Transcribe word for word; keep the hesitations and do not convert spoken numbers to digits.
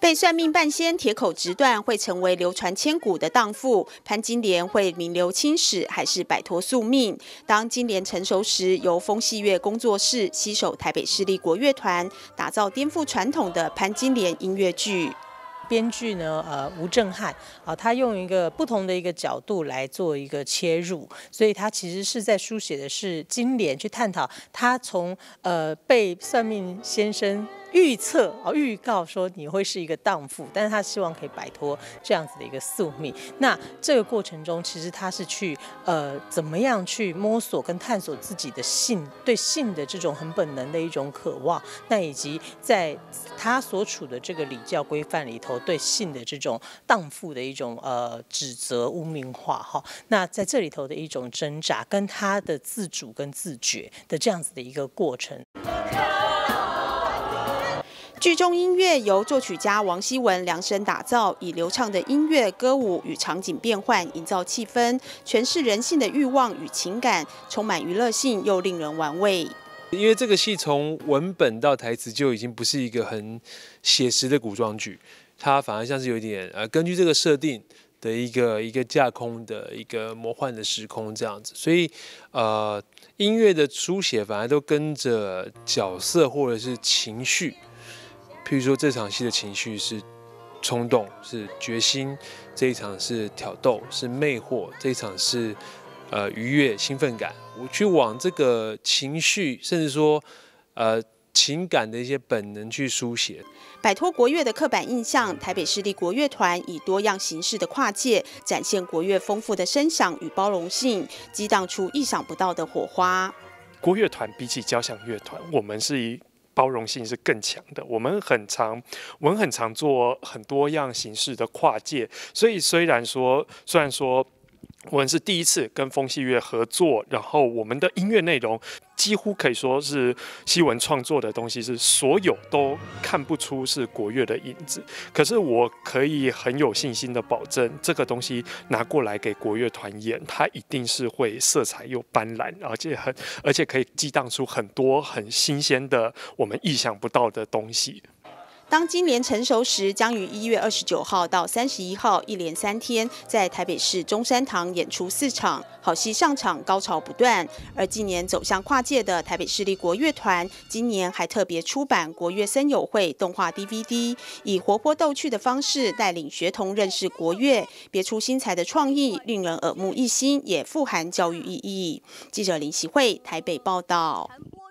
被算命半仙铁口直断会成为流传千古的荡妇，潘金莲会名留青史，还是摆脱宿命？当金莲成熟时，由风戏乐工作室携手台北市立国乐团，打造颠覆传统的潘金莲音乐剧。 编剧呢，呃，吴正翰啊，他用一个不同的一个角度来做一个切入，所以他其实是在书写的是金莲，去探讨他从呃被算命先生预测啊预告说你会是一个荡妇，但是他希望可以摆脱这样子的一个宿命。那这个过程中，其实他是去呃怎么样去摸索跟探索自己的性，对性的这种很本能的一种渴望，那以及在他所处的这个礼教规范里头。 对性的这种荡妇的一种呃指责污名化哈，那在这里头的一种挣扎，跟他的自主跟自觉的这样子的一个过程。 剧中音乐由作曲家王希文量身打造，以流畅的音乐、歌舞与场景变换，营造气氛，诠释人性的欲望与情感，充满娱乐性又令人玩味。 因为这个戏从文本到台词就已经不是一个很写实的古装剧，它反而像是有点呃根据这个设定的一个一个架空的一个魔幻的时空这样子，所以呃音乐的书写反而都跟着角色或者是情绪，譬如说这场戏的情绪是冲动，是决心；这一场是挑逗，是魅惑；这一场是呃愉悦、兴奋感。 我去往这个情绪，甚至说，呃，情感的一些本能去书写， 摆脱国乐的刻板印象。台北市立国乐团以多样形式的跨界，展现国乐丰富的声响与包容性，激荡出意想不到的火花。 国乐团比起交响乐团，我们是以 包容性是更强的，我们很常，我们很常做很多样形式的跨界，所以虽然说，虽然说。 我们是第一次跟风戏乐合作，然后我们的音乐内容几乎可以说是希文创作的东西，是所有都看不出是国乐的影子。可是我可以很有信心的保证，这个东西拿过来给国乐团演，它一定是会色彩又斑斓，而且很而且可以激荡出很多很新鲜的我们意想不到的东西。 当金莲成熟时，将于一月二十九号到三十一号一连三天，在台北市中山堂演出四场，好戏上场，高潮不断。而今年走向跨界的台北市立国乐团，今年还特别出版国乐森友会动画 D V D， 以活泼逗趣的方式带领学童认识国乐，别出心裁的创意，令人耳目一新，也富含教育意义。记者林习慧台北报道。